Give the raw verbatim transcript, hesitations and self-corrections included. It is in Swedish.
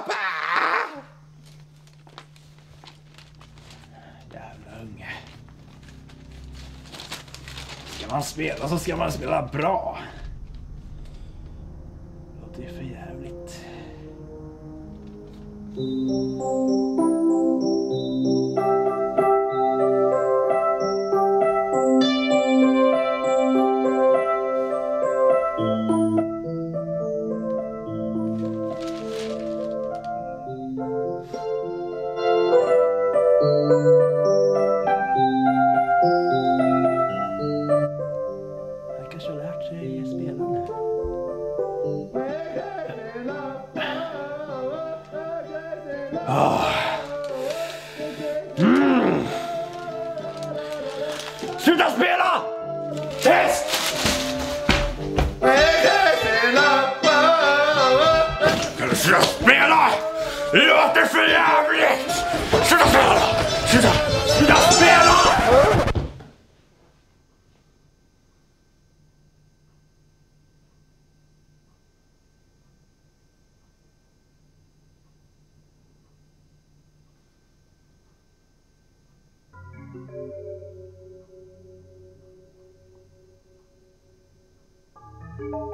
pappa! Jävla unge. Ska man spela så ska man spela bra. Det är för jävligt. Han kanske har lärt sig spela nu. Ah. Mm. Sluta spela! Tyst! Kan du sluta spela? Det låter för jävligt! Sluta spela! Sluta! Sluta spela! Thank you.